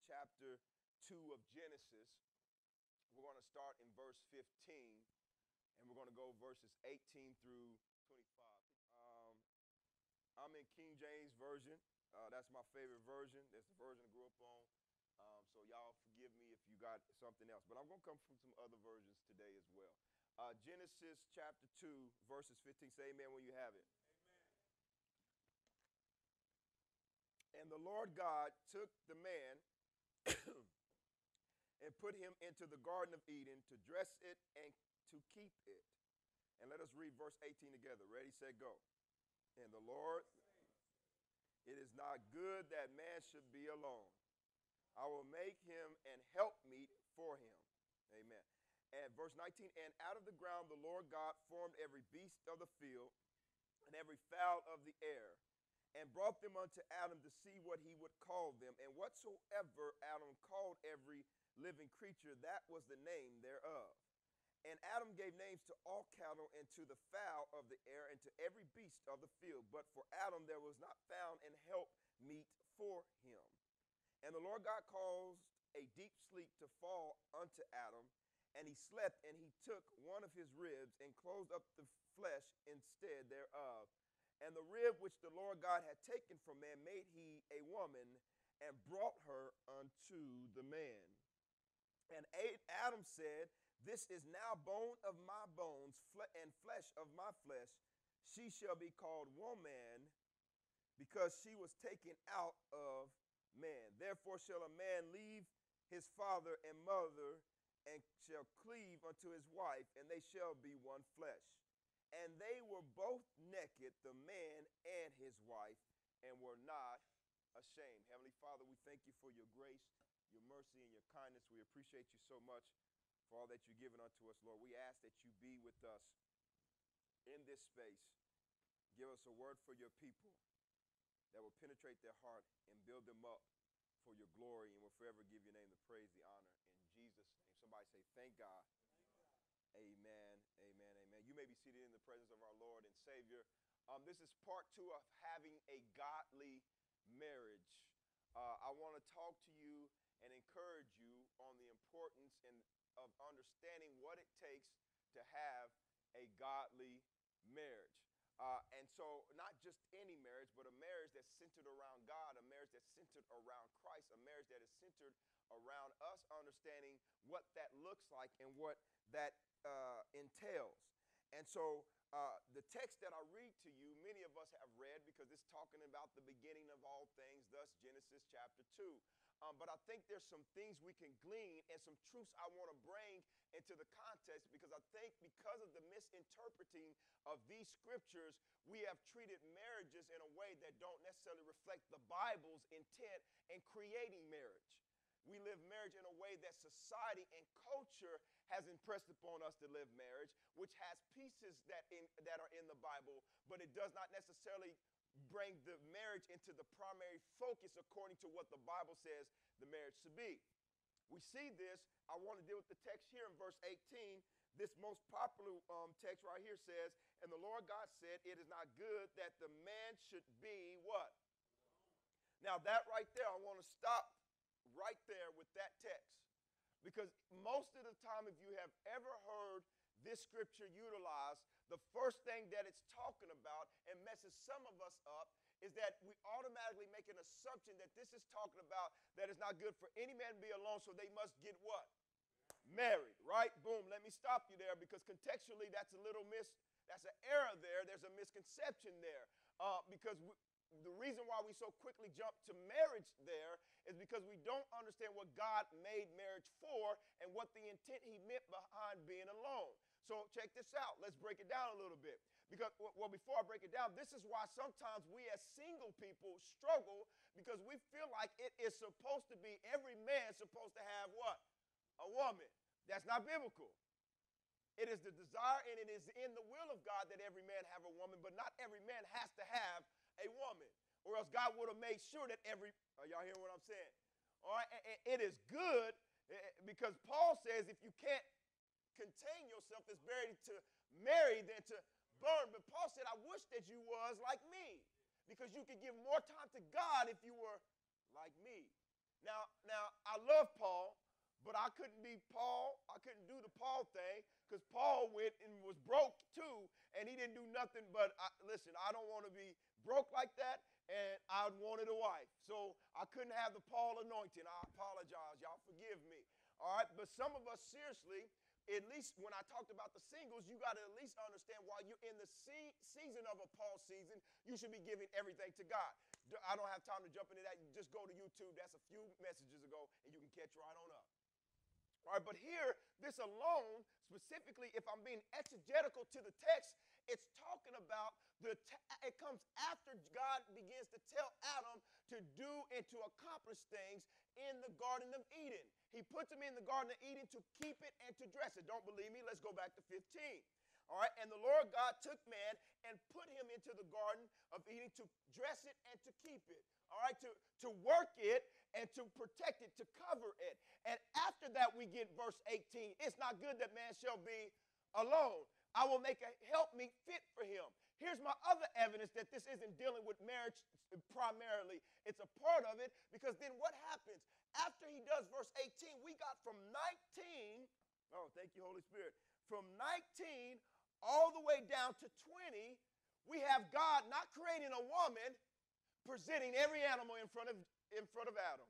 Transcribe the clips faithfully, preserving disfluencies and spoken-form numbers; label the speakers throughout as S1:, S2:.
S1: chapter two of Genesis. We're going to start in verse fifteen, and we're going to go verses eighteen through twenty-five. Um, I'm in King James Version. Uh, that's my favorite version. That's the version I grew up on. Um, so y'all forgive me if you got something else. But I'm going to come from some other versions today as well. Uh, Genesis chapter two, verses fifteen. Say amen when you have it. Amen. And the Lord God took the man and put him into the Garden of Eden to dress it and to keep it. And let us read verse eighteen together. Ready, set, go. And the Lord, it is not good that man should be alone. I will make him an helpmeet for him. Amen. And verse nineteen, and out of the ground the Lord God formed every beast of the field and every fowl of the air, and brought them unto Adam to see what he would call them. And whatsoever Adam called every living creature, that was the name thereof. And Adam gave names to all cattle and to the fowl of the air and to every beast of the field. But for Adam there was not found an helpmeet for him. And the Lord God caused a deep sleep to fall unto Adam, and he slept, and he took one of his ribs and closed up the flesh instead thereof. And the rib which the Lord God had taken from man made he a woman, and brought her unto the man. And Adam said, this is now bone of my bones and flesh of my flesh. She shall be called woman, because she was taken out of man. Therefore shall a man leave his father and mother, and shall cleave unto his wife, and they shall be one flesh. And they were both naked, the man and his wife, and were not ashamed. Heavenly Father, we thank you for your grace, your mercy, and your kindness. We appreciate you so much for all that you've given unto us, Lord. We ask that you be with us in this space. Give us a word for your people that will penetrate their heart and build them up for your glory, and will forever give your name the praise, the honor, in Jesus' name. Somebody say, thank God. Amen, amen, amen. You may be seated in the presence of our Lord and Savior. Um, this is part two of having a godly marriage. Uh, I want to talk to you and encourage you on the importance and of understanding what it takes to have a godly marriage. Uh, and so not just any marriage, but a marriage that's centered around God, a marriage that's centered around Christ, a marriage that is centered around us understanding what that looks like and what that uh, entails. And so uh, the text that I read to you, many of us have read because it's talking about the beginning of all things, thus Genesis chapter two. Um, but I think there's some things we can glean and some truths I want to bring into the context, because I think because of the misinterpreting of these scriptures, we have treated marriages in a way that don't necessarily reflect the Bible's intent in creating marriage. We live marriage in a way that society and culture has impressed upon us to live marriage, which has pieces that, in, that are in the Bible, but it does not necessarily bring the marriage into the primary focus according to what the Bible says the marriage should be. We see this. I want to deal with the text here in verse eighteen. This most popular um, text right here says, and the Lord God said, it is not good that the man should be what? Now that right there, I want to stop right there with that text. Because most of the time, if you have ever heard this scripture utilized, the first thing that it's talking about and messes some of us up is that we automatically make an assumption that this is talking about that it's not good for any man to be alone, so they must get what? Married, right? Boom, let me stop you there, because contextually that's a little mis, that's an error there. There's a misconception there. Uh, because we, the reason why we so quickly jump to marriage there is because we don't understand what God made marriage for and what the intent he meant behind being alone. So check this out. Let's break it down a little bit. Because, well, before I break it down, this is why sometimes we as single people struggle, because we feel like it is supposed to be every man supposed to have what? A woman. That's not biblical. It is the desire and it is in the will of God that every man have a woman, but not every man has to have a woman, or else God would have made sure that every, are y'all hearing what I'm saying? All right, it is good because Paul says if you can't contain yourself, it's better to marry than to burn. But Paul said, I wish that you was like me, because you could give more time to God if you were like me. Now, now I love Paul, but I couldn't be Paul. I couldn't do the Paul thing because Paul went and was broke too, and he didn't do nothing but, I, listen, I don't want to be broke like that, and I wanted a wife. So I couldn't have the Paul anointing. I apologize. Y'all forgive me. All right, but some of us, seriously, at least when I talked about the singles, you got to at least understand while you're in the se- season of a Paul season, you should be giving everything to God. I don't have time to jump into that. You just go to YouTube. That's a few messages ago, and you can catch right on up. All right, but here, this alone, specifically, if I'm being exegetical to the text, it's talking about the, t- it comes after God begins to tell Adam to do and to accomplish things in the Garden of Eden. He puts him in the Garden of Eden to keep it and to dress it. Don't believe me? Let's go back to fifteen. All right, and the Lord God took man and put him into the Garden of Eden to dress it and to keep it. All right, to, to work it and to protect it, to cover it. And after that, we get verse eighteen. It's not good that man shall be alone. I will make a helpmeet fit for him. Here's my other evidence that this isn't dealing with marriage primarily. It's a part of it, because then what happens? After he does verse eighteen, we got from nineteen, oh, thank you, Holy Spirit, from nineteen all the way down to twenty, we have God not creating a woman, presenting every animal in front of, in front of Adam.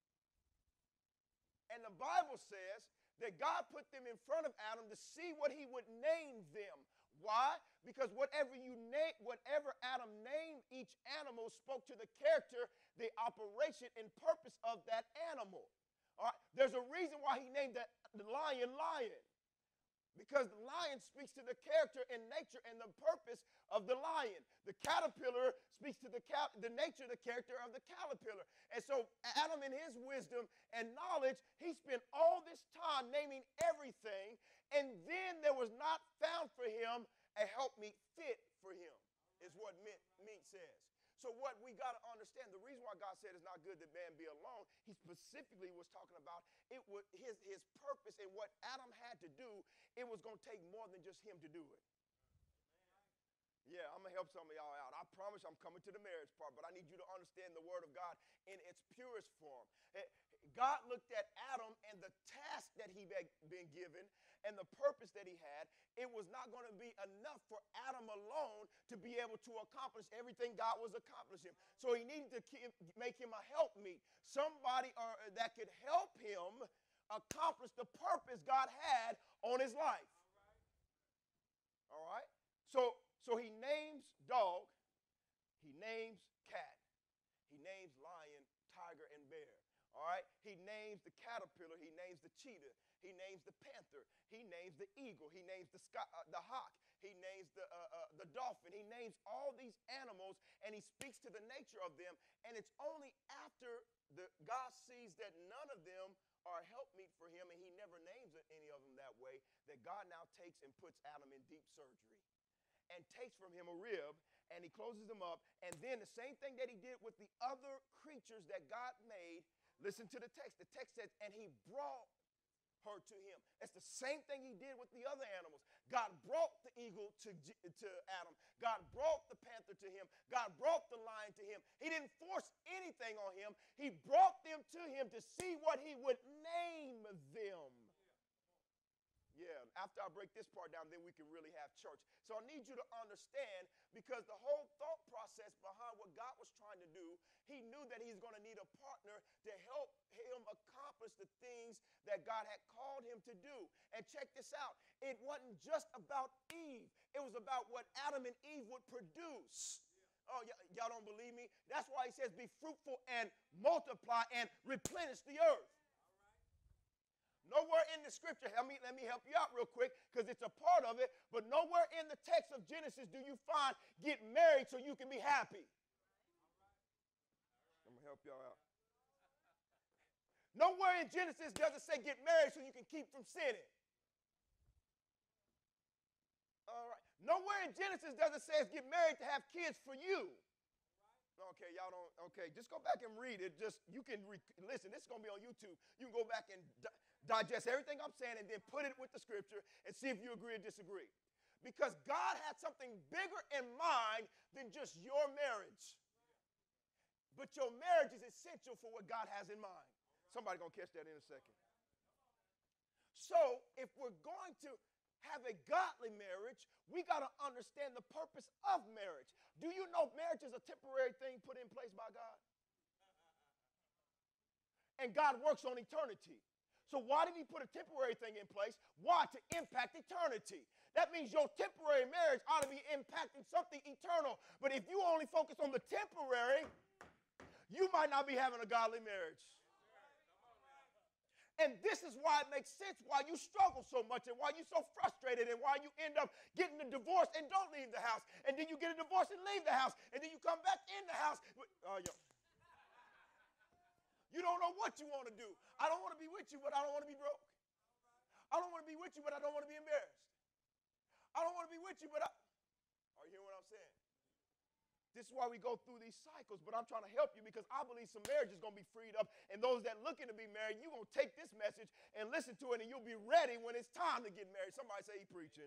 S1: And the Bible says that God put them in front of Adam to see what he would name them. Why? Because whatever you name, whatever Adam named each animal spoke to the character, the operation, and purpose of that animal. All right? There's a reason why he named the, the lion lion. Because the lion speaks to the character and nature and the purpose of the lion. The caterpillar speaks to the, ca- the nature, the character of the caterpillar. And so Adam, in his wisdom and knowledge, he spent all this time naming everything, and then there was not found for him a helpmeet fit for him, is what meat, meat says. So what we got to understand, the reason why God said it's not good that man be alone, he specifically was talking about it was his, his purpose and what Adam had to do. It was going to take more than just him to do it. Yeah, I'm going to help some of y'all out. I promise I'm coming to the marriage part, but I need you to understand the word of God in its purest form. God looked at Adam and the task that he had been given and the purpose that he had. It was not going to be enough for Adam alone to be able to accomplish everything God was accomplishing. So he needed to keep, make him a helpmeet, somebody or, that could help him accomplish the purpose God had on his life. All right? So, so he names dog, he names cat, he names lion, tiger, and bear. All right? He names the caterpillar, he names the cheetah, he names the panther, he names the eagle, he names the sky, uh, the hawk, he names the, uh, uh, the dolphin, he names all these animals, and he speaks to the nature of them. And it's only after the, God sees that none of them are a helpmeet for him, and he never names any of them that way, that God now takes and puts Adam in deep surgery and takes from him a rib, and he closes them up. And then the same thing that he did with the other creatures that God made, listen to the text. The text says, and he brought her to him. It's the same thing he did with the other animals. God brought the eagle to, to Adam. God brought the panther to him. God brought the lion to him. He didn't force anything on him. He brought them to him to see what he would name them. Yeah, after I break this part down, then we can really have church. So I need you to understand, because the whole thought process behind what God was trying to do, he knew that he's going to need a partner to help him accomplish the things that God had called him to do. And check this out. It wasn't just about Eve. It was about what Adam and Eve would produce. Oh, y- y'all don't believe me? That's why he says, be fruitful and multiply and replenish the earth. Nowhere in the scripture, let me, let me help you out real quick, because it's a part of it, but nowhere in the text of Genesis do you find get married so you can be happy. I'm going to help y'all out. Nowhere in Genesis does it say get married so you can keep from sinning. All right. Nowhere in Genesis does it say get married to have kids for you. Okay, y'all don't, okay, just go back and read it. Just, you can, re- listen, this is going to be on YouTube. You can go back and di- digest everything I'm saying and then put it with the scripture and see if you agree or disagree. Because God had something bigger in mind than just your marriage. But your marriage is essential for what God has in mind. Somebody going to catch that in a second. So if we're going to have a godly marriage, we got to understand the purpose of marriage. Do you know marriage is a temporary thing put in place by God? And God works on eternity. So why did he put a temporary thing in place? Why? To impact eternity. That means your temporary marriage ought to be impacting something eternal. But if you only focus on the temporary, you might not be having a godly marriage. And this is why it makes sense why you struggle so much and why you're so frustrated and why you end up getting a divorce and don't leave the house. And then you get a divorce and leave the house. And then you come back in the house. Uh, yeah. You don't know what you want to do. I don't want to be with you, but I don't want to be broke. I don't want to be with you, but I don't want to be embarrassed. I don't want to be with you, but I... Are you hearing what I'm saying? This is why we go through these cycles, but I'm trying to help you because I believe some marriage is going to be freed up, and those that looking to be married, you're going to take this message and listen to it, and you'll be ready when it's time to get married. Somebody say he preaching.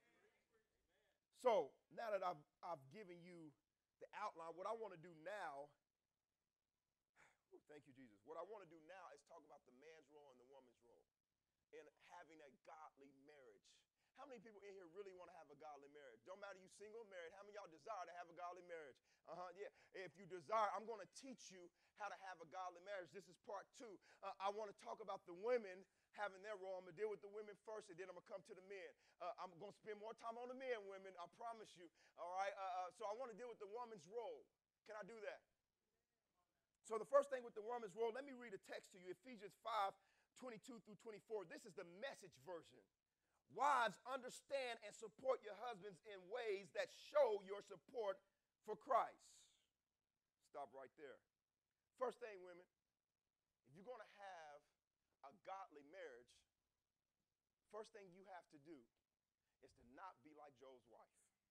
S1: So now that I've, I've given you the outline, what I want to do now, oh, thank you, Jesus. What I want to do now is talk about the man's role and the woman's role in having a godly marriage. How many people in here really want to have a godly marriage? Don't matter you single or married. How many of y'all desire to have a godly marriage? Uh-huh, yeah. If you desire, I'm going to teach you how to have a godly marriage. This is part two. Uh, I want to talk about the women having their role. I'm going to deal with the women first, and then I'm going to come to the men. Uh, I'm going to spend more time on the men, women, I promise you. All right? Uh, uh, so I want to deal with the woman's role. Can I do that? So the first thing with the woman's role, let me read a text to you. Ephesians five, twenty-two through twenty-four. This is the Message version. Wives, understand and support your husbands in ways that show your support for Christ. Stop right there. First thing, women, if you're going to have a godly marriage, first thing you have to do is to not be like Job's wife.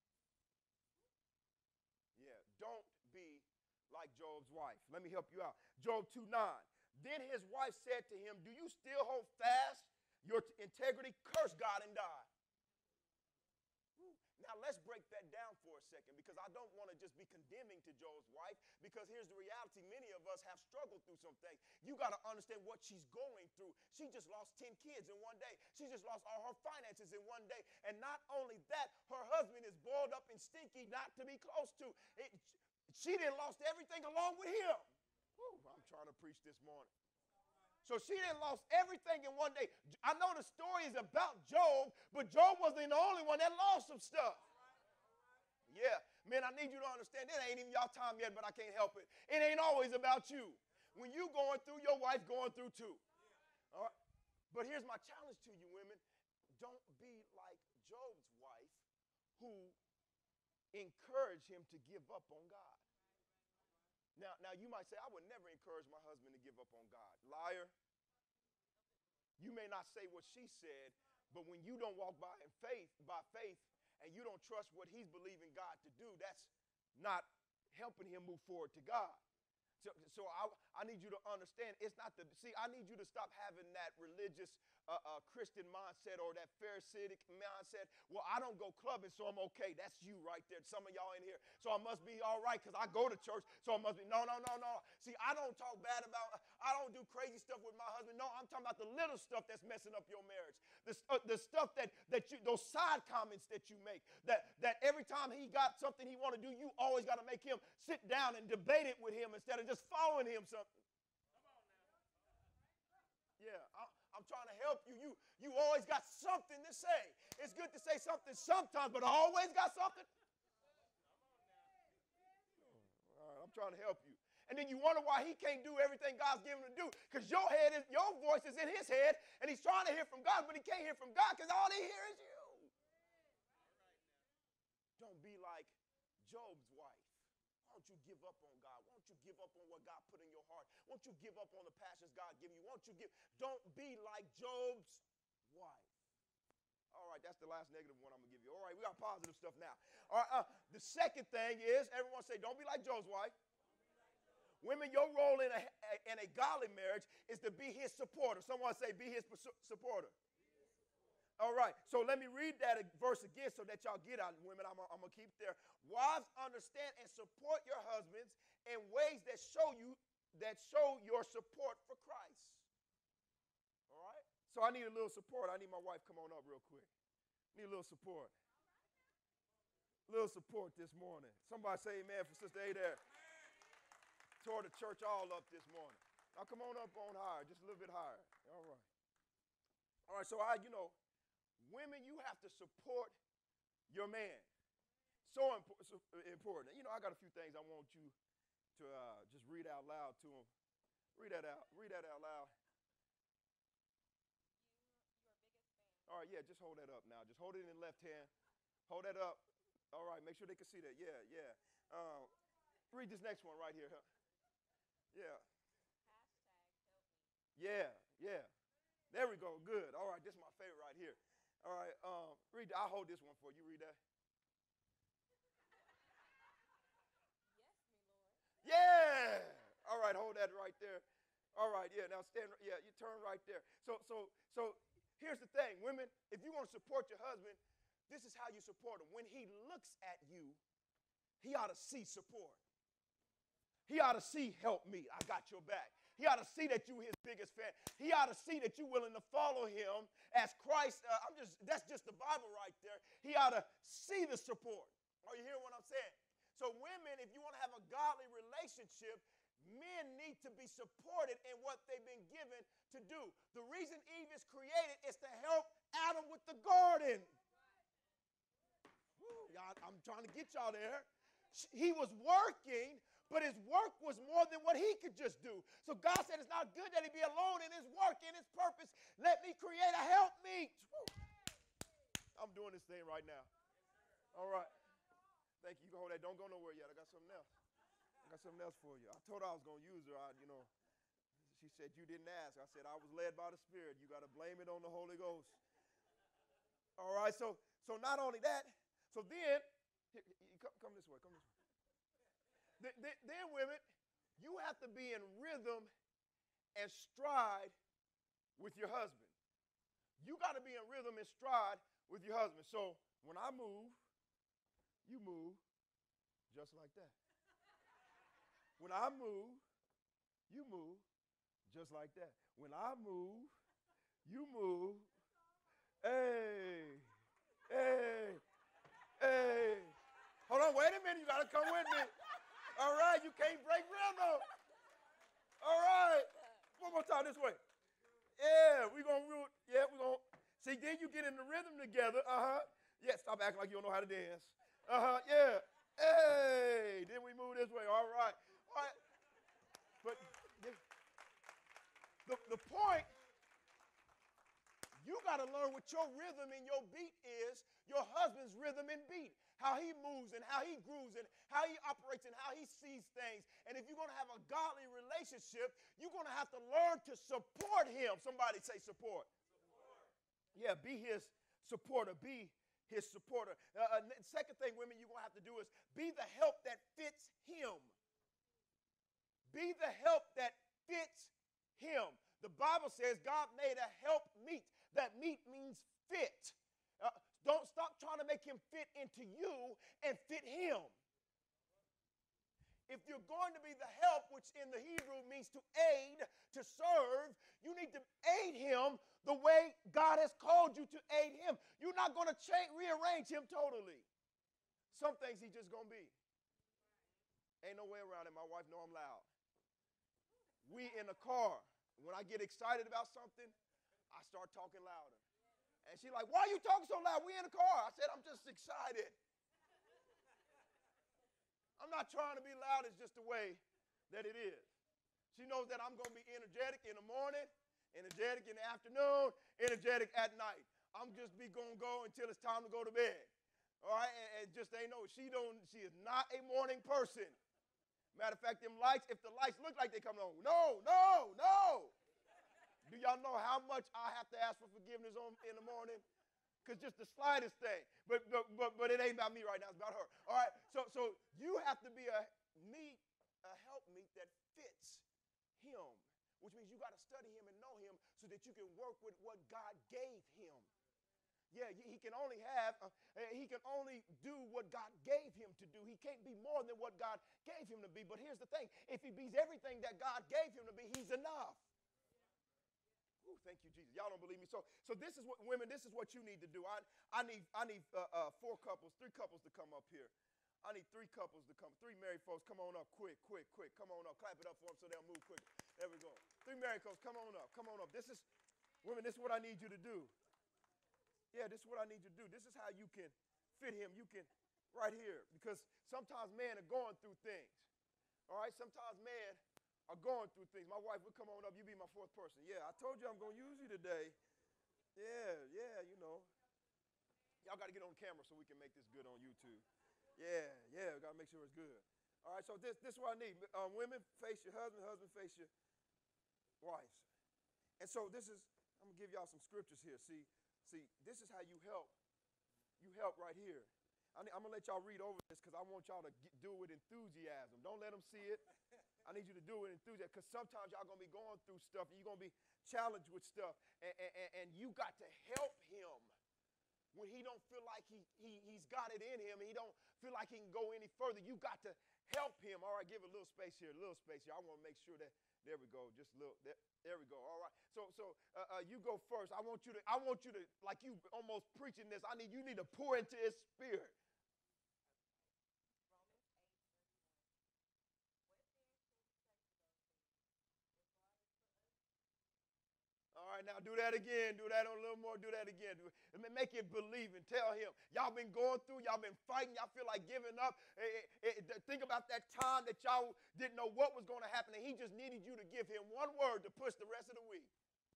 S1: Yeah, don't be like Job's wife. Let me help you out. Job two nine. Then his wife said to him, do you still hold fast your integrity? Curse God and die. Now let's break that down for a second, because I don't want to just be condemning to Job's wife, because here's the reality. Many of us have struggled through some things. You got to understand what she's going through. She just lost ten kids in one day. She just lost all her finances in one day. And not only that, her husband is boiled up and stinky, not to be close to. It, she done lost everything along with him. Whew, I'm trying to preach this morning. So she done lost everything in one day. I know the story is about Job, but Job wasn't the only one that lost some stuff. Yeah, man, I need you to understand, it ain't even y'all time yet, but I can't help it. It ain't always about you. When you going through, your wife going through too. All right? But here's my challenge to you, women. Don't be like Job's wife, who encouraged him to give up on God. Now, now you might say, I would never encourage my husband to give up on God. Liar. You may not say what she said, but when you don't walk by in faith, by faith, and you don't trust what he's believing God to do, that's not helping him move forward to God. So, so I, I need you to understand, it's not the, see, I need you to stop having that religious uh, uh, Christian mindset or that Pharisaic mindset. Well, I don't go clubbing, so I'm okay. That's you right there. Some of y'all in here. So I must be all right because I go to church, so I must be. No, no, no, no. See, I don't talk bad about, I don't do crazy stuff with my husband. No, I'm talking about the little stuff that's messing up your marriage. The, uh, the stuff that, that you, those side comments that you make, that, that every time he got something he want to do, you always got to make him sit down and debate it with him instead of just following him something. Yeah, I, I'm trying to help you. You you always got something to say. It's good to say something sometimes, but I always got something. All right, I'm trying to help you. And then you wonder why he can't do everything God's given him to do, because your head is, your voice is in his head, and he's trying to hear from God, but he can't hear from God because all he hears is you. Don't be like Job's wife. Why don't you give up on God? Why don't you give up on what God put in your heart? Why don't you give up on the passions God gave you? Why don't you give? Don't be like Job's wife. All right, that's the last negative one I'm going to give you. All right, we got positive stuff now. All right, uh, the second thing is, everyone say, don't be like Job's wife. Women, your role in a, in a godly marriage is to be his supporter. Someone say, be his supporter. All right, so let me read that verse again so that y'all get out. Women, I'm, I'm going to keep there. Wives, understand and support your husbands in ways that show you, that show your support for Christ. So I need a little support. I need my wife come on up real quick. Need a little support. A little support this morning. Somebody say amen for Sister Adair. Tore the church all up this morning. Now come on up on higher, just a little bit higher. All right. All right, so I, you know, women, you have to support your man. So impo- so important. You know, I got a few things I want you to uh, just read out loud to him. Read that out. Read that out loud. All right, yeah, just hold that up now. Just hold it in the left hand. Hold that up. All right, make sure they can see that. Yeah, yeah. Um, read this next one right here. Huh? Yeah. Yeah, yeah. There we go. Good. All right, this is my favorite right here. All right, um, read. I'll hold this one for you. Read that. Yeah. All right, hold that right there. All right, yeah. Now stand. Yeah, you turn right there. So, so, so. Here's the thing, women. If you want to support your husband, this is how you support him. When he looks at you, he ought to see support. He ought to see, help me. I got your back. He ought to see that you his biggest fan. He ought to see that you're willing to follow him as Christ. Uh, I'm just. That's just the Bible right there. He ought to see the support. Are you hearing what I'm saying? So women, if you want to have a godly relationship, men need to be supported in what they've been given to do. The reason Eve is created is to help Adam with the garden. Woo, y'all, I'm trying to get y'all there. He was working, but his work was more than what he could just do. So God said it's not good that he be alone in his work, in his purpose. Let me create a helpmeet. Woo. I'm doing this thing right now. All right. Thank you. You can hold that. Don't go nowhere yet. I got something else. I got something else for you. I told her I was going to use her. I, you know, she said, you didn't ask. I said, I was led by the Spirit. You got to blame it on the Holy Ghost. All right, so so not only that, so then, here, come, come this way, come this way. Then, then, then, women, you have to be in rhythm and stride with your husband. You got to be in rhythm and stride with your husband. So when I move, you move just like that. When I move, you move just like that. When I move, you move. Hey, hey, hey. Hold on, wait a minute. You got to come with me. All right, you can't break rhythm. All right. One more time this way. Yeah, we're going to root. Yeah, we're going to. See, then you get in the rhythm together. Uh-huh. Yeah, stop acting like you don't know how to dance. Uh-huh, yeah. Hey, then we move this way. All right. All right. But the, the point, you got to learn what your rhythm and your beat is, your husband's rhythm and beat, how he moves and how he grooves and how he operates and how he sees things. And if you're going to have a godly relationship, you're going to have to learn to support him. Somebody say support. Support. Yeah, be his supporter. Be his supporter. Uh, uh, second thing, women, you're going to have to do is be the help that fits him. Be the help that fits him. The Bible says God made a help meet. That meet means fit. Uh, don't stop trying to make him fit into you and fit him. If you're going to be the help, which in the Hebrew means to aid, to serve, you need to aid him the way God has called you to aid him. You're not going to change, rearrange him totally. Some things he's just going to be. Ain't no way around it. My wife know I'm loud. We in the car. When I get excited about something, I start talking louder. And she's like, why are you talking so loud? We in the car. I said, I'm just excited. I'm not trying to be loud. It's just the way that it is. She knows that I'm going to be energetic in the morning, energetic in the afternoon, energetic at night. I'm just be going to go until it's time to go to bed. All right? And, and just ain't no, she don't, she is not a morning person. Matter of fact, them lights, if the lights look like they coming on, no, no, no. Do y'all know how much I have to ask for forgiveness on in the morning? Because just the slightest thing. But, but but but it ain't about me right now. It's about her. All right. So so you have to be a meet, a helpmeet that fits him, which means you got to study him and know him so that you can work with what God gave him. Yeah, he can only have, uh, he can only do what God gave him to do. He can't be more than what God gave him to be. But here's the thing. If he be's everything that God gave him to be, he's enough. Ooh, thank you, Jesus. Y'all don't believe me. So, so this is what women. This is what you need to do. I, I need, I need uh, uh, four couples, three couples to come up here. I need three couples to come. Three married folks, come on up, quick, quick, quick. Come on up. Clap it up for them so they'll move quick. There we go. Three married folks, come on up, come on up. This is, women. This is what I need you to do. Yeah, this is what I need you to do. This is how you can fit him. You can, right here, because sometimes men are going through things. All right, sometimes men are going through things. My wife would come on up. You be my fourth person. Yeah, I told you I'm going to use you today. Yeah, yeah, you know. Y'all got to get on camera so we can make this good on YouTube. Yeah, yeah, we got to make sure it's good. All right, so this, this is what I need. Um, women, face your husband. Husband, face your wives. And so this is, I'm going to give y'all some scriptures here. See, see, this is how you help. You help right here. I need, I'm going to let y'all read over this because I want y'all to get, do it with enthusiasm. Don't let them see it. I need you to do it with enthusiasm because sometimes y'all going to be going through stuff and you're going to be challenged with stuff. And, and, and you got to help him when he don't feel like he, he, he's got it in him and he don't feel like he can go any further. You got to help him. All right, give a little space here, a little space here. I want to make sure that, there we go, just a little, there, there we go. All right, so so uh, uh, you go first. I want you to, I want you to, like you almost preaching this, I need, you need to pour into his spirit. All right, now do that again. Do that a little more. Do that again. And make it believe and tell him. Y'all been going through. Y'all been fighting. Y'all feel like giving up. It, it, it, think about that time that y'all didn't know what was going to happen, and he just needed you to give him one word to push the rest of the week.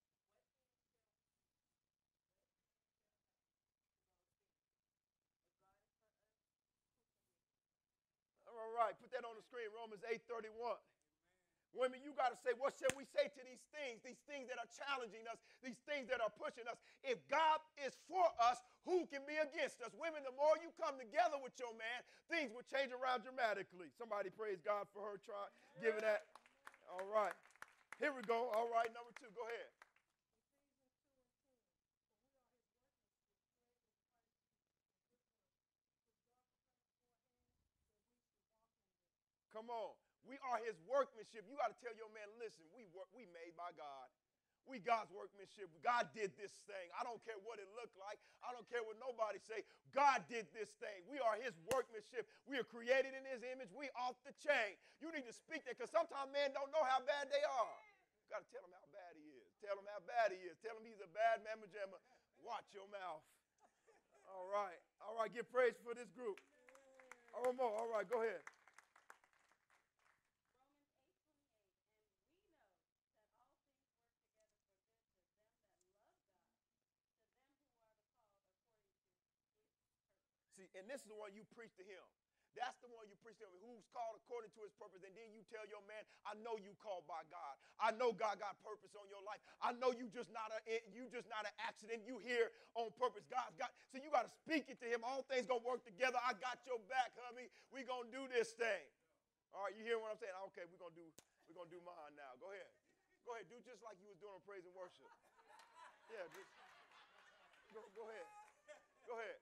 S1: All right, put that on the screen. Romans eight thirty-one. Women, you got to say, what shall we say to these things, these things that are challenging us, these things that are pushing us? If God is for us, who can be against us? Women, the more you come together with your man, things will change around dramatically. Somebody praise God for her try, giving that. All right. Here we go. All right, number two. Go ahead. Come on. We are his workmanship. You got to tell your man, listen, we work, we made by God. We God's workmanship. God did this thing. I don't care what it looked like. I don't care what nobody say. God did this thing. We are his workmanship. We are created in his image. We off the chain. You need to speak that because sometimes men don't know how bad they are. You got to tell him how bad he is. Tell him how bad he is. Tell him he's a bad mamma jamma. Watch your mouth. All right. All right. Give praise for this group. Oh, more. All right. Go ahead. See, and this is the one you preach to him. That's the one you preach to him, who's called according to his purpose. And then you tell your man, I know you called by God. I know God got purpose on your life. I know you just not a you just not an accident. You here on purpose. God's got. So you got to speak it to him. All things gonna work together. I got your back, hubby. We gonna do this thing. All right, you hear what I'm saying? Okay, we're gonna do we're gonna do mine now. Go ahead. Go ahead. Do just like you was doing on praise and worship. Yeah, just go, go ahead. Go ahead.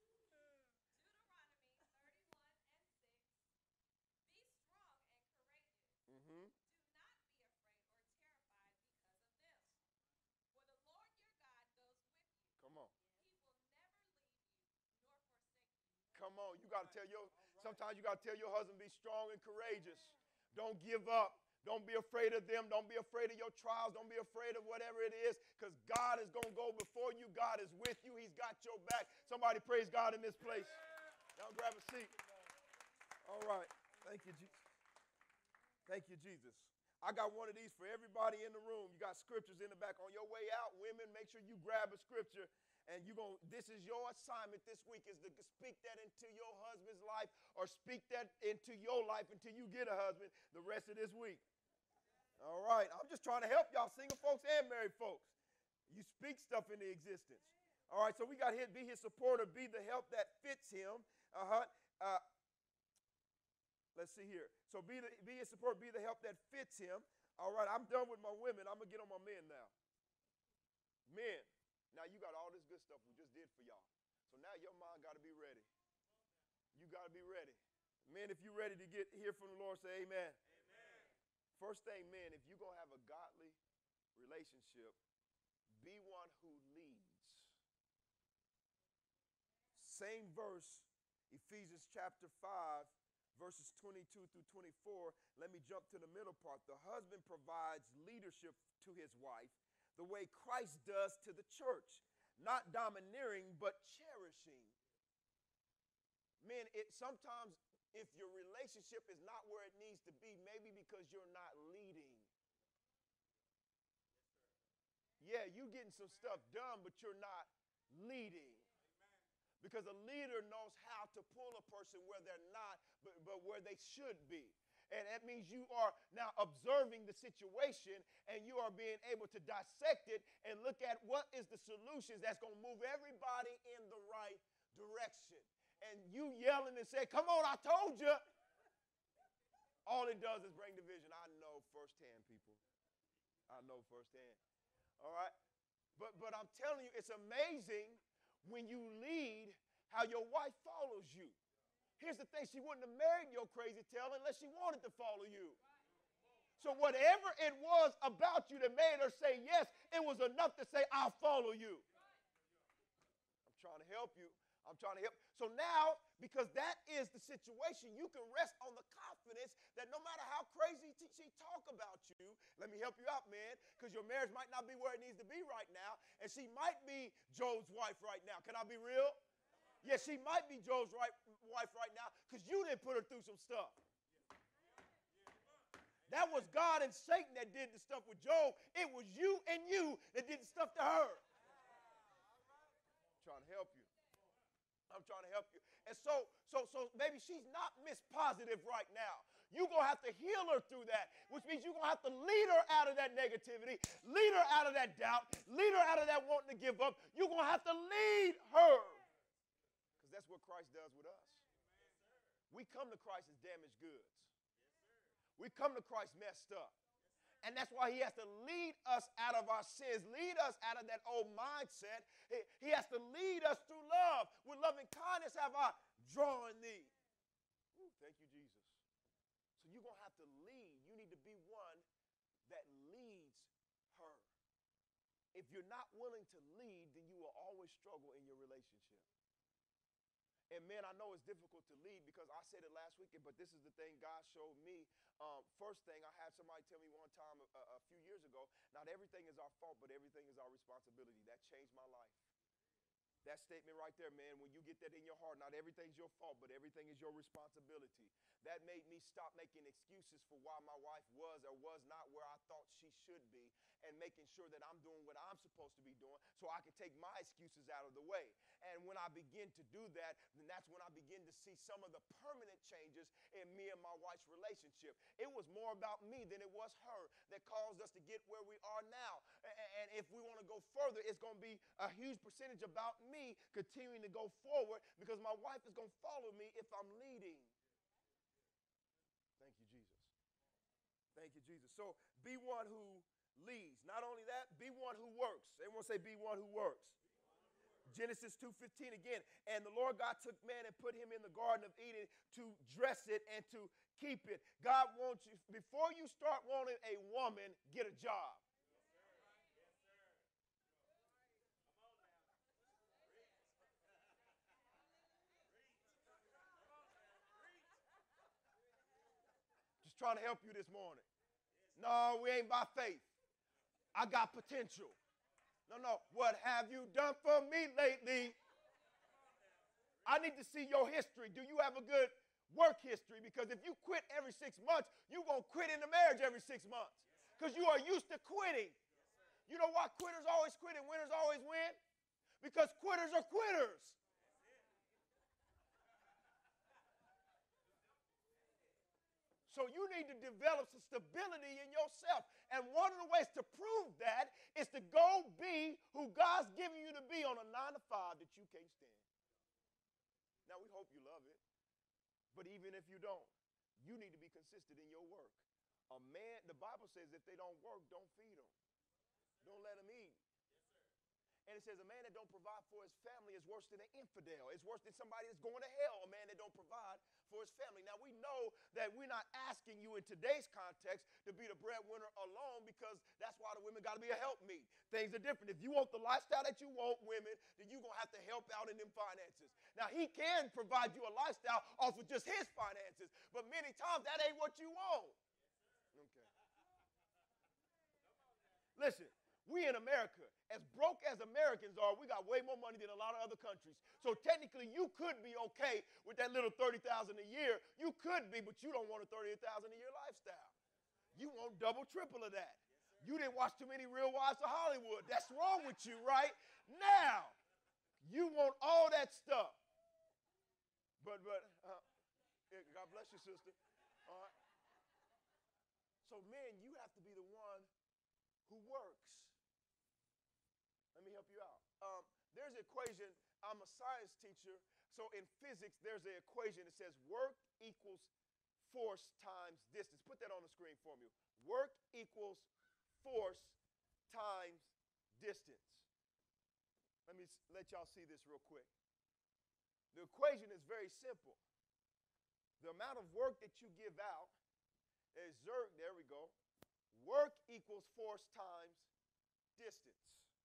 S1: Come on, you got to tell your, sometimes you got to tell your husband, be strong and courageous. Don't give up. Don't be afraid of them. Don't be afraid of your trials. Don't be afraid of whatever it is because God is going to go before you. God is with you. He's got your back. Somebody praise God in this place. Y'all grab a seat. All right. Thank you, Jesus. Thank you, Jesus. I got one of these for everybody in the room. You got scriptures in the back. On your way out, women, make sure you grab a scripture. And you going this is your assignment this week is to speak that into your husband's life or speak that into your life until you get a husband the rest of this week. All right. I'm just trying to help y'all single folks and married folks. You speak stuff into existence. All right. So we got here, be his supporter, be the help that fits him. Uh-huh. Uh, let's see here. So be, the, be his support, be the help that fits him. All right. I'm done with my women. I'm going to get on my men now. Men. Now, you got all this good stuff we just did for y'all. So now your mind got to be ready. You got to be ready. Men, if you're ready to get hear from the Lord, say amen. Amen. First thing, men, if you're going to have a godly relationship, be one who leads. Same verse, Ephesians chapter five, verses twenty-two through twenty-four. Let me jump to the middle part. The husband provides leadership to his wife the way Christ does to the church, not domineering, but cherishing. Men, it sometimes if your relationship is not where it needs to be, maybe because you're not leading. Yeah, you getting some stuff done, but you're not leading. Because a leader knows how to pull a person where they're not, but, but where they should be. And that means you are now observing the situation and you are being able to dissect it and look at what is the solutions that's going to move everybody in the right direction. And you yelling and saying, come on, I told you. All it does is bring division. I know firsthand, people. I know firsthand. All right? But, but I'm telling you, it's amazing when you lead how your wife follows you. Here's the thing, she wouldn't have married your crazy tail unless she wanted to follow you. So whatever it was about you that made her say yes, it was enough to say, I'll follow you. I'm trying to help you. I'm trying to help. So now, because that is the situation, you can rest on the confidence that no matter how crazy she talk about you, let me help you out, man, because your marriage might not be where it needs to be right now, and she might be Joe's wife right now. Can I be real? Yeah, she might be Joe's right, wife right now because you didn't put her through some stuff. That was God and Satan that did the stuff with Job. It was you and you that did the stuff to her. I'm trying to help you. I'm trying to help you. And so, so, so maybe she's not Miss Positive right now. You're going to have to heal her through that, which means you're going to have to lead her out of that negativity, lead her out of that doubt, lead her out of that wanting to give up. You're going to have to lead her. Because that's what Christ does with us. We come to Christ as damaged goods. We come to Christ messed up. And that's why he has to lead us out of our sins, lead us out of that old mindset. He, he has to lead us through love. With loving kindness have I drawn thee. Ooh, thank you, Jesus. So you're going to have to lead. You need to be one that leads her. If you're not willing to lead, then you will always struggle in your relationship. And man, I know it's difficult to lead because I said it last weekend, but this is the thing God showed me. Um, first thing, I had somebody tell me one time a, a few years ago, not everything is our fault, but everything is our responsibility. That changed my life. That statement right there, man, when you get that in your heart, not everything's your fault, but everything is your responsibility. That made me stop making excuses for why my wife was or was not where I thought she should be, and making sure that I'm doing what I'm supposed to be doing so I can take my excuses out of the way. And when I begin to do that, then that's when I begin to see some of the permanent changes in me and my wife's relationship. It was more about me than it was her that caused us to get where we are now. And if we want to go further, it's going to be a huge percentage about me continuing to go forward because my wife is going to follow me if I'm leading. Thank you, Jesus. Thank you, Jesus. So be one who leads. Not only that, be one who works. Everyone say be one who works. Genesis two fifteen again. And the Lord God took man and put him in the Garden of Eden to dress it and to keep it. God wants you, before you start wanting a woman, get a job. Just trying to help you this morning. No, we ain't by faith. I got potential. No, no. What have you done for me lately? I need to see your history. Do you have a good work history? Because if you quit every six months, you're going to quit in the marriage every six months. Because you are used to quitting. You know why quitters always quit and winners always win? Because quitters are quitters. So you need to develop some stability in yourself. And one of the ways to prove that is to go be who God's giving you to be on a nine to five that you can't stand. Now, we hope you love it. But even if you don't, you need to be consistent in your work. A man, the Bible says if they don't work, don't feed them. Don't let them eat. And it says a man that don't provide for his family is worse than an infidel. It's worse than somebody that's going to hell, a man that don't provide for his family. Now, we know that we're not asking you in today's context to be the breadwinner alone, because that's why the women got to be a helpmeet. Things are different. If you want the lifestyle that you want, women, then you're going to have to help out in them finances. Now, he can provide you a lifestyle off of just his finances, but many times that ain't what you want. Okay. Listen. We in America, as broke as Americans are, we got way more money than a lot of other countries. So technically, you could be okay with that little thirty thousand dollars a year. You could be, but you don't want a thirty thousand dollars a year lifestyle. You want double, triple of that. You didn't watch too many Real Wives of Hollywood. That's wrong with you, right? Now, you want all that stuff. But, but, uh, God bless you, sister. All right. So, men, you have to be the one who works. Let me help you out. Um, there's an equation. I'm a science teacher. So in physics, there's an equation that says work equals force times distance. Put that on the screen for me. Work equals force times distance. Let me let y'all see this real quick. The equation is very simple. The amount of work that you give out, exert, there we go. Work equals force times distance.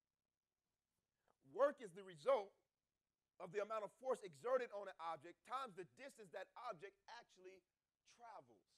S1: Work is the result of the amount of force exerted on an object times the distance that object actually travels.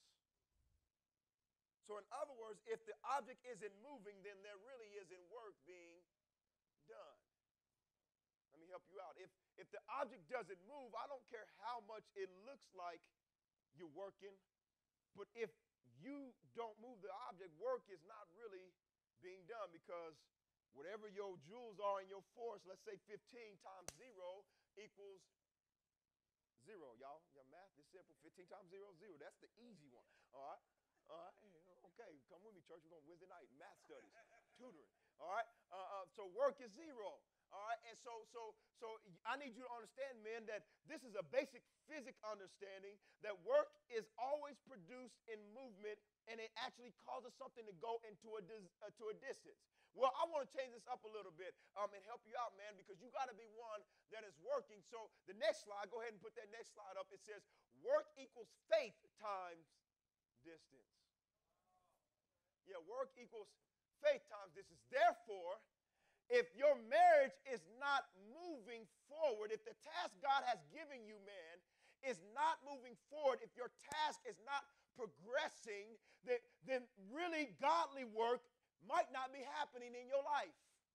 S1: So in other words, if the object isn't moving, then there really isn't work being done. Let me help you out. If, if the object doesn't move, I don't care how much it looks like you're working, but if you don't move the object, work is not really being done, because whatever your joules are in your force, let's say fifteen times zero equals zero. Y'all, your math is simple. fifteen times zero, zero. That's the easy one. All right? All right? Okay, come with me, church. We're going Wednesday night, math studies, tutoring. All right? Uh, uh, so work is zero. All right? And so, so, so I need you to understand, men, that this is a basic physics understanding that work is always produced in movement, and it actually causes something to go into a, dis, uh, to a distance. Well, I want to change this up a little bit um, and help you out, man, because you got to be one that is working. So the next slide, go ahead and put that next slide up. It says work equals faith times distance. Yeah, work equals faith times distance. Therefore, if your marriage is not moving forward, if the task God has given you, man, is not moving forward, if your task is not progressing, then, then really godly work might not be happening in your life.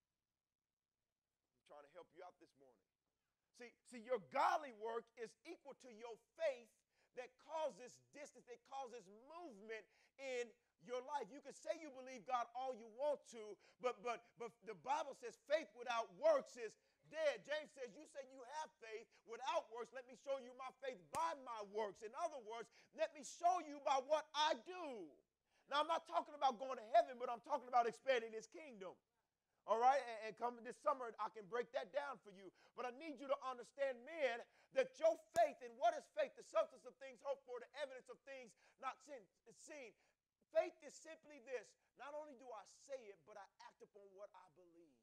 S1: I'm trying to help you out this morning. See, see, your godly work is equal to your faith that causes distance, that causes movement in your life. You can say you believe God all you want to, but but but the Bible says faith without works is dead. James says, you say you have faith without works. Let me show you my faith by my works. In other words, let me show you by what I do. Now, I'm not talking about going to heaven, but I'm talking about expanding his kingdom. All right? And, and coming this summer, I can break that down for you. But I need you to understand, men, that your faith, and what is faith? The substance of things hoped for, the evidence of things not seen. Faith is simply this. Not only do I say it, but I act upon what I believe.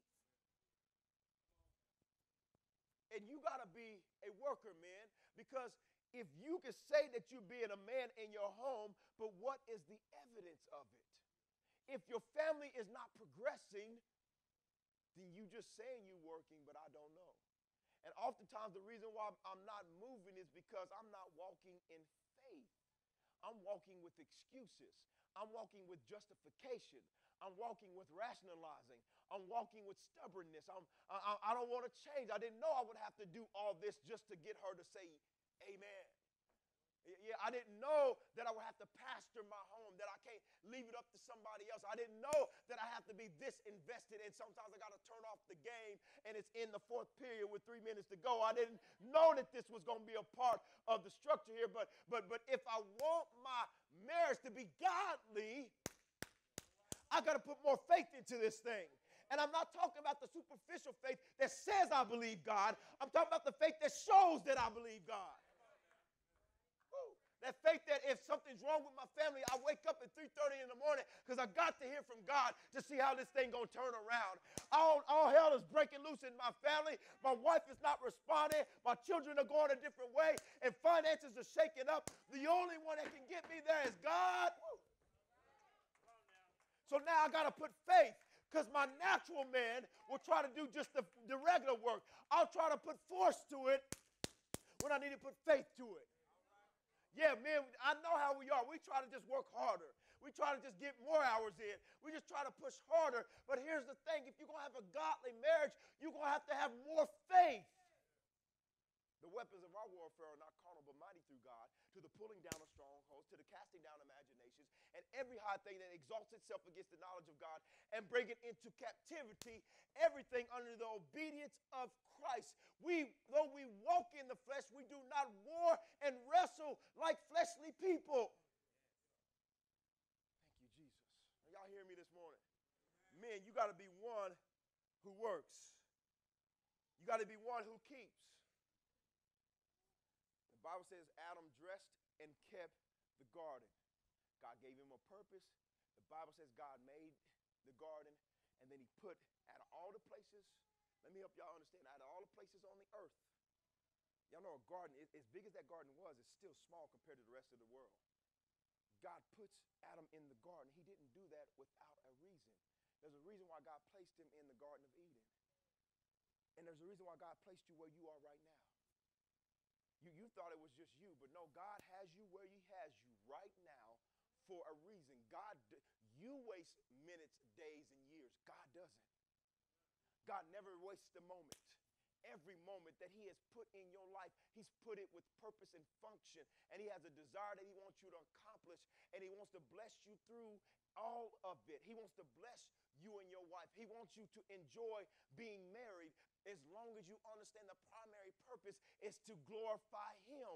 S1: And you got to be a worker, man, because if you can say that you're being a man in your home, but what is the evidence of it? If your family is not progressing, then you just saying you're working, but I don't know. And oftentimes the reason why I'm not moving is because I'm not walking in faith. I'm walking with excuses. I'm walking with justification. I'm walking with rationalizing. I'm walking with stubbornness. I'm, I, I don't want to change. I didn't know I would have to do all this just to get her to say amen. Yeah, I didn't know that I would have to pastor my home, that I can't leave it up to somebody else. I didn't know that I have to be this invested, and sometimes I got to turn off the game, and it's in the fourth period with three minutes to go. I didn't know that this was going to be a part of the structure here, but, but, but if I want my marriage to be godly, I got to put more faith into this thing. And I'm not talking about the superficial faith that says I believe God. I'm talking about the faith that shows that I believe God.
S2: That faith that if something's wrong with my family, I wake up at three thirty in the morning because I got to hear from God to see how this thing going to turn around. All, all hell is breaking loose in my family. My wife is not responding. My children are going a different way. And finances are shaking up. The only one that can get me there is God. Woo. So now I got to put faith. Because my natural man will try to do just the, the regular work. I'll try to put force to it when I need to put faith to it. Yeah, man, I know how we are. We try to just work harder. We try to just get more hours in. We just try to push harder. But here's the thing. If you're going to have a godly marriage, you're going to have to have more faith. The weapons of our warfare are not carnal, but mighty through God, to the pulling down of strongholds, to the casting down imaginations, and every high thing that exalts itself against the knowledge of God, and bring it into captivity, everything under the obedience of Christ. We, though we walk in the flesh, we do not war and wrestle like fleshly people. Thank you, Jesus. Are y'all hearing me this morning? Men, you got to be one who works. You got to be one who keeps. The Bible says Adam dressed and kept the garden. God gave him a purpose. The Bible says God made the garden, and then he put out of all the places, let me help y'all understand, out of all the places on the earth, y'all know a garden, as big as that garden was, it's still small compared to the rest of the world. God puts Adam in the garden. He didn't do that without a reason. There's a reason why God placed him in the Garden of Eden. And there's a reason why God placed you where you are right now. You, you thought it was just you, but no, God has you where he has you right now for a reason. God, you waste minutes, days, and years. God doesn't. God never wastes a moment. Every moment that he has put in your life, he's put it with purpose and function. And he has a desire that he wants you to accomplish. And he wants to bless you through all of it. He wants to bless you and your wife. He wants you to enjoy being married as long as you understand the primary purpose is to glorify him.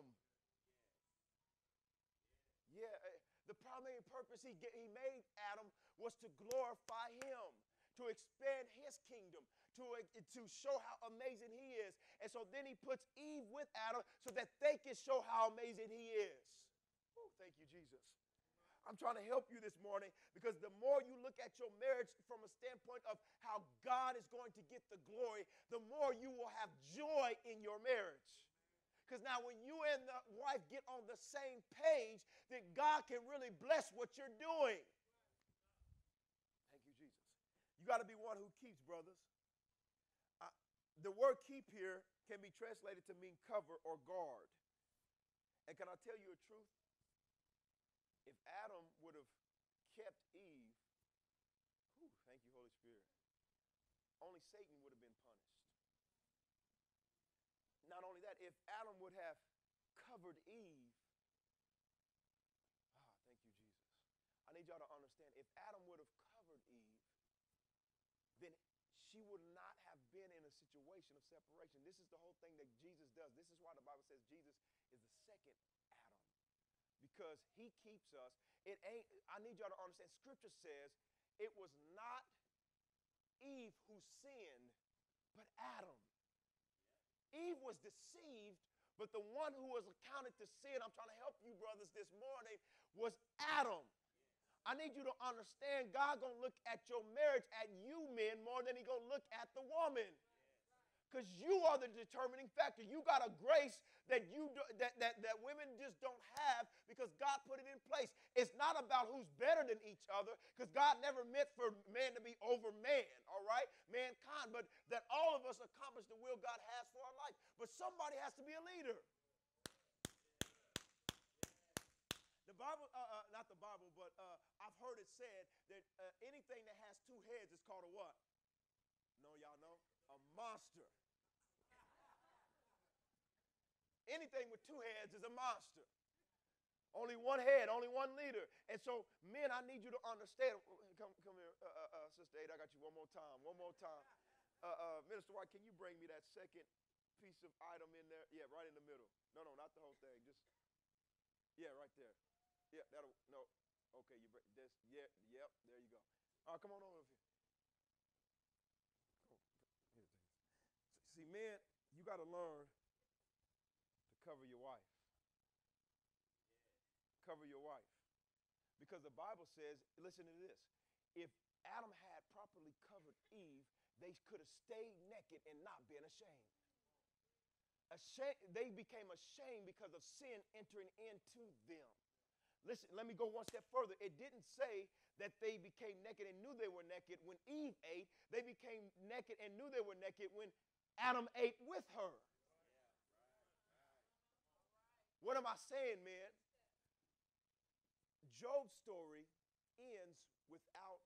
S2: Yeah, the primary purpose he, he made Adam was to glorify him, to expand his kingdom, to, to show how amazing he is. And so then he puts Eve with Adam so that they can show how amazing he is. Oh, thank you, Jesus. I'm trying to help you this morning because the more you look at your marriage from a standpoint of how God is going to get the glory, the more you will have joy in your marriage. Because now when you and the wife get on the same page, then God can really bless what you're doing. Thank you, Jesus. You got to be one who keeps, brothers. Uh, the word keep here can be translated to mean cover or guard. And can I tell you a truth? If Adam would have kept Eve, whew, thank you, Holy Spirit, only Satan would have been punished. Not only that, if Adam would have covered Eve, ah, thank you, Jesus. I need y'all to understand, if Adam would have covered Eve, then she would not have been in a situation of separation. This is the whole thing that Jesus does. This is why the Bible says Jesus is the second Adam. Because he keeps us. It ain't, I need y'all to understand, Scripture says it was not Eve who sinned, but Adam. Eve was deceived, but the one who was accounted to sin, I'm trying to help you brothers this morning, was Adam. I need you to understand God going to look at your marriage, at you men, more than he going to look at the woman. Because you are the determining factor. You got a grace that you do, that, that, that women just don't have because God put it in place. It's not about who's better than each other because God never meant for man to be over man, all right? Mankind, but that all of us accomplish the will God has for our life. But somebody has to be a leader. The Bible, uh, uh, not the Bible, but uh, I've heard it said that uh, anything that has two heads is called a what? No, y'all know? A monster. Anything with two heads is a monster. Only one head, only one leader. And so, men, I need you to understand. Come, come here, uh, uh, uh, Sister Ada, I got you one more time, one more time. Uh, uh, Minister White, can you bring me that second piece of item in there? Yeah, right in the middle. No, no, not the whole thing. Just, yeah, right there. Yeah, that'll, no. Okay, you bring this. Yeah, yep, there you go. All right, come on over here. See, men, you got to learn to cover your wife. Cover your wife. Because the Bible says, listen to this, if Adam had properly covered Eve, they could have stayed naked and not been ashamed. Ashamed, they became ashamed because of sin entering into them. Listen, let me go one step further. It didn't say that they became naked and knew they were naked when Eve ate. They became naked and knew they were naked when Adam ate with her. What am I saying, man? Job's story ends without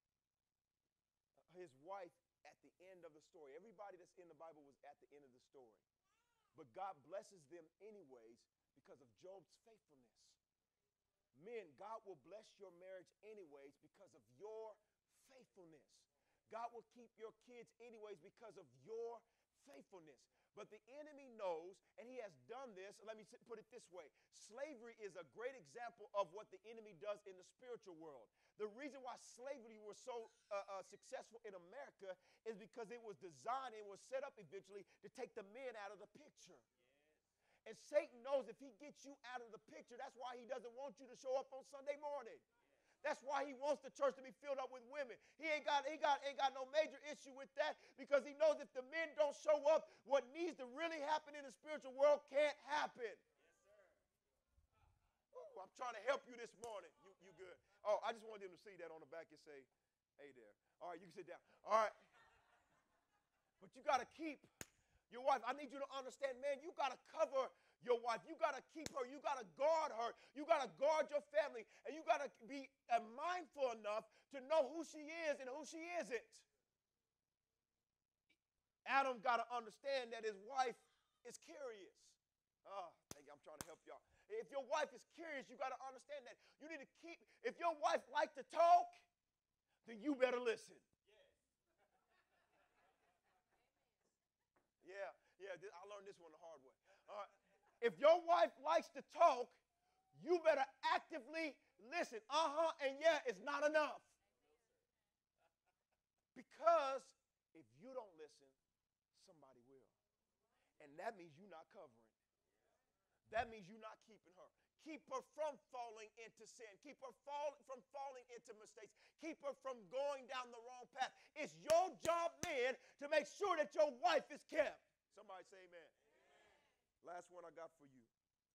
S2: his wife at the end of the story. Everybody that's in the Bible was at the end of the story. But God blesses them anyways because of Job's faithfulness. Men, God will bless your marriage anyways because of your faithfulness. God will keep your kids anyways because of your faithfulness. But the enemy knows, and he has done this. Let me put it this way. Slavery is a great example of what the enemy does in the spiritual world. The reason why slavery was so uh, uh, successful in America is because it was designed and was set up eventually to take the men out of the picture. Yes. And Satan knows if he gets you out of the picture, that's why he doesn't want you to show up on Sunday morning. That's why he wants the church to be filled up with women. He ain't got, he got, ain't got no major issue with that because he knows if the men don't show up, what needs to really happen in the spiritual world can't happen. Yes, sir. Ooh, I'm trying to help you this morning. You, you good? Oh, I just wanted them to see that on the back and say, Adair. All right, you can sit down. All right. But you got to keep your wife. I need you to understand, man, you got to cover your wife. You got to keep her. You got to guard her. You got to guard your family. And you got to be uh, mindful enough to know who she is and who she isn't. Adam got to understand that his wife is curious. Oh, thank you. I'm trying to help y'all. If your wife is curious, you got to understand that. You need to keep, if your wife likes to talk, then you better listen. Yeah, yeah, this, I learned this one the hard way. All right. If your wife likes to talk, you better actively listen. Uh-huh, and yeah, it's not enough. Because if you don't listen, somebody will. And that means you're not covering. That means you're not keeping her. Keep her from falling into sin. Keep her fall, from falling into mistakes. Keep her from going down the wrong path. It's your job, man, to make sure that your wife is kept. Somebody say amen. Amen. Last one I got for you.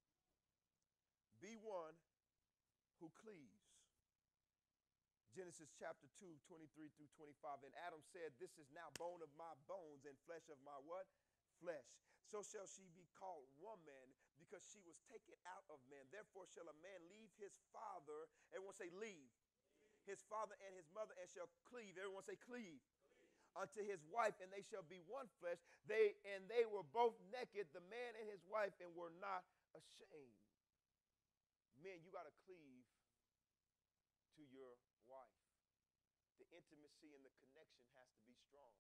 S2: Be one who cleaves. Genesis chapter two, twenty-three through twenty-five. And Adam said, this is now bone of my bones and flesh of my what? Flesh. So shall she be called woman, because she was taken out of man. Therefore shall a man leave his father. Everyone say leave. leave. His father and his mother, and shall cleave. Everyone say cleave. Unto his wife, and they shall be one flesh. They and they were both naked, the man and his wife, and were not ashamed. Men, you got to cleave to your wife. The intimacy and the connection has to be strong.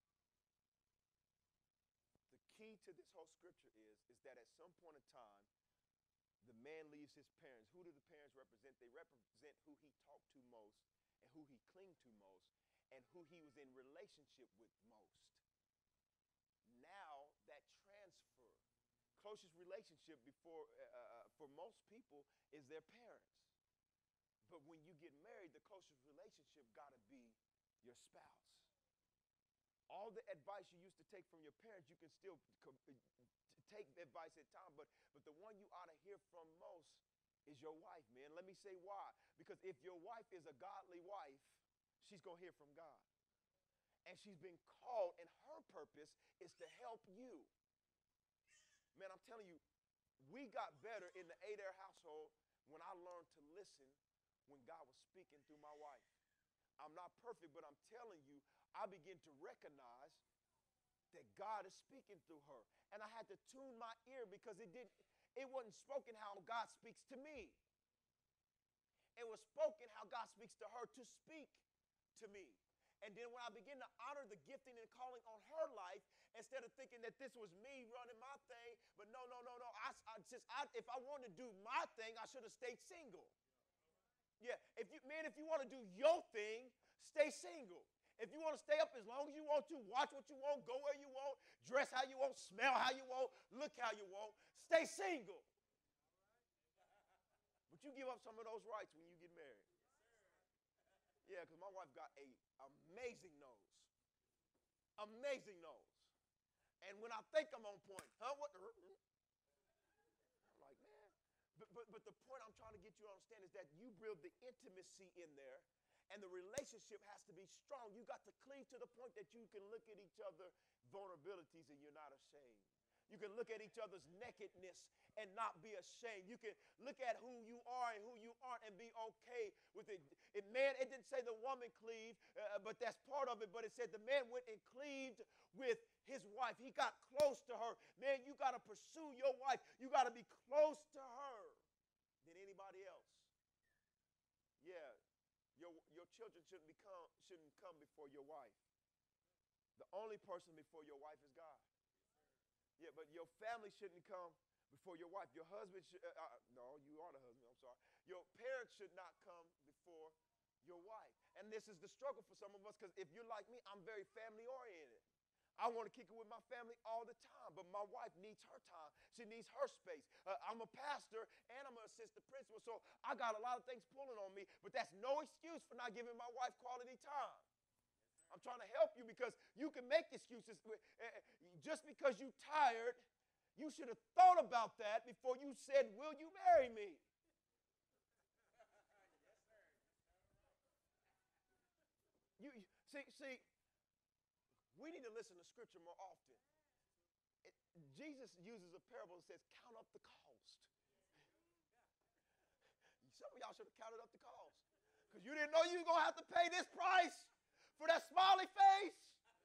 S2: The key to this whole scripture is, is that at some point in time, the man leaves his parents. Who do the parents represent? They represent who he talked to most and who he clinged to most, and who he was in relationship with most. Now that transfer, closest relationship before uh, for most people is their parents. But when you get married, the closest relationship got to be your spouse. All the advice you used to take from your parents, you can still take advice at times, but, but the one you ought to hear from most is your wife, man. Let me say why. Because if your wife is a godly wife, she's going to hear from God. And she's been called, and her purpose is to help you. Man, I'm telling you, we got better in the Adair household when I learned to listen when God was speaking through my wife. I'm not perfect, but I'm telling you, I begin to recognize that God is speaking through her. And I had to tune my ear because it didn't, it wasn't spoken how God speaks to me. It was spoken how God speaks to her to speak to me. And then when I begin to honor the gifting and calling on her life, instead of thinking that this was me running my thing, but no, no, no, no. I, I just, I, if I wanted to do my thing, I should have stayed single. Yeah, if you, man, if you want to do your thing, stay single. If you want to stay up as long as you want to, watch what you want, go where you want, dress how you want, smell how you want, look how you want, stay single. But But you give up some of those rights when you get married. Yeah, because my wife got a amazing nose. Amazing nose. And when I think I'm on point, huh? What the? I'm like, man. But, but, but the point I'm trying to get you to understand is that you build the intimacy in there, and the relationship has to be strong. You got to cleave to the point that you can look at each other's vulnerabilities and you're not ashamed. You can look at each other's nakedness and not be ashamed. You can look at who you are and who you aren't and be okay with it. it man, it didn't say the woman cleaved, uh, but that's part of it. But it said the man went and cleaved with his wife. He got close to her. Man, you got to pursue your wife. You got to be close to her than anybody else. Yeah, your, your children shouldn't, become, shouldn't come before your wife. The only person before your wife is God. Yeah, but your family shouldn't come before your wife. Your husband should, uh, uh, no, you are the husband, I'm sorry. Your parents should not come before your wife. And this is the struggle for some of us, because if you're like me, I'm very family oriented. I want to kick it with my family all the time, but my wife needs her time. She needs her space. Uh, I'm a pastor and I'm an assistant principal, so I got a lot of things pulling on me, but that's no excuse for not giving my wife quality time. I'm trying to help you, because you can make excuses. Just because you're tired, you should have thought about that before you said, will you marry me? You, see, see, we need to listen to Scripture more often. It, Jesus uses a parable that says, count up the cost. Some of y'all should have counted up the cost, because you didn't know you were going to have to pay this price for that smiley face.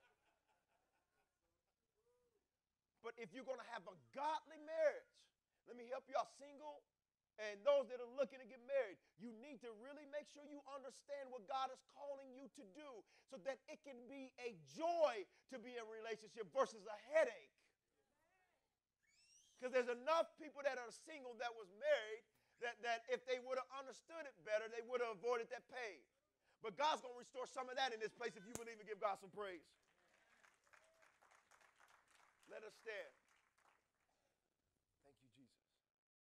S2: But if you're going to have a godly marriage, let me help you out, single and those that are looking to get married, you need to really make sure you understand what God is calling you to do, so that it can be a joy to be in a relationship versus a headache. Because there's enough people that are single that was married that, that if they would have understood it better, they would have avoided that pain. But God's going to restore some of that in this place if you believe and give God some praise. Let us stand.